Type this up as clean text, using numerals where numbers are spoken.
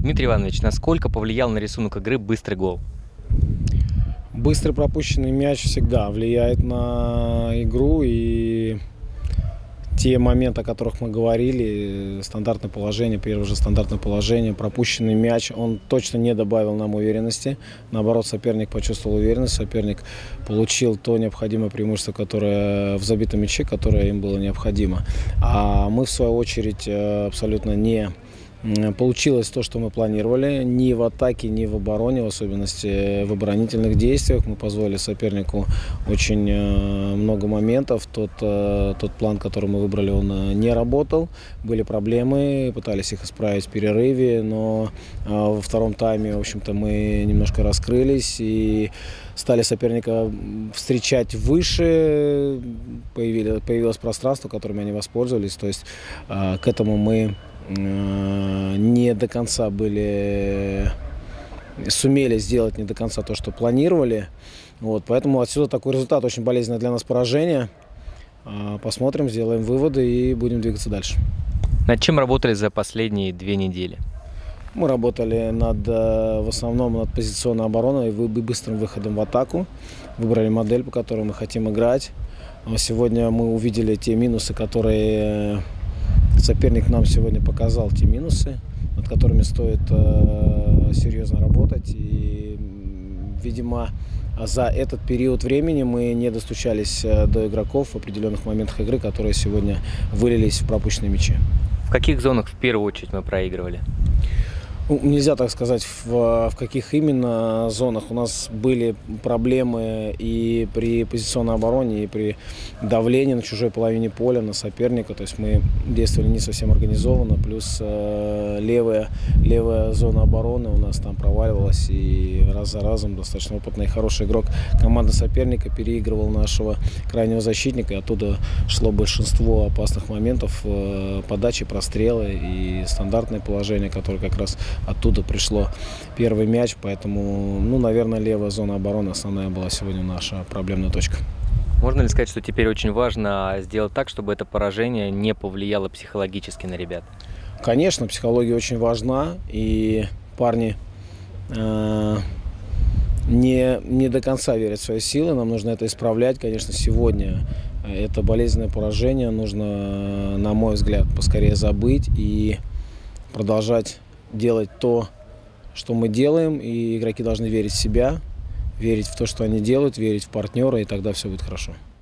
Дмитрий Иванович, насколько повлиял на рисунок игры быстрый гол? Быстрый пропущенный мяч всегда влияет на игру, и те моменты, о которых мы говорили, стандартное положение, первое же стандартное положение, пропущенный мяч, он точно не добавил нам уверенности. Наоборот, соперник почувствовал уверенность, соперник получил то необходимое преимущество, которое в забитом мяче, которое им было необходимо. А мы, в свою очередь, абсолютно не получилось то, что мы планировали, ни в атаке, ни в обороне, в особенности в оборонительных действиях. Мы позволили сопернику очень много моментов. Тот план, который мы выбрали, он не работал. Были проблемы, пытались их исправить в перерыве, но во втором тайме, в общем-то, мы немножко раскрылись и стали соперника встречать выше. Появилось пространство, которым они воспользовались. То есть к этому мы не до конца сумели сделать не до конца то, что планировали. Вот, поэтому отсюда такой результат. Очень болезненное для нас поражение. Посмотрим, сделаем выводы и будем двигаться дальше. Над чем работали за последние 2 недели? Мы работали в основном над позиционной обороной и быстрым выходом в атаку. Выбрали модель, по которой мы хотим играть. Сегодня мы увидели те минусы, которые соперник нам сегодня показал, те минусы, над которыми стоит серьезно работать. И, видимо, за этот период времени мы не достучались до игроков в определенных моментах игры, которые сегодня вылились в пропущенные мячи. В каких зонах в первую очередь мы проигрывали? Нельзя так сказать, в каких именно зонах. У нас были проблемы и при позиционной обороне, и при давлении на чужой половине поля, на соперника. То есть мы действовали не совсем организованно. Плюс левая зона обороны у нас там проваливалась. И раз за разом достаточно опытный и хороший игрок команды соперника переигрывал нашего крайнего защитника. И оттуда шло большинство опасных моментов, подачи, прострелы и стандартное положение, которое как раз оттуда пришло первый мяч, поэтому, наверное, левая зона обороны основная была сегодня наша проблемная точка. Можно ли сказать, что теперь очень важно сделать так, чтобы это поражение не повлияло психологически на ребят? Конечно, психология очень важна, и парни не до конца верят в свои силы, нам нужно это исправлять. Конечно, сегодня это болезненное поражение нужно, на мой взгляд, поскорее забыть и продолжать делать то, что мы делаем, и игроки должны верить в себя, верить в то, что они делают, верить в партнера, и тогда все будет хорошо.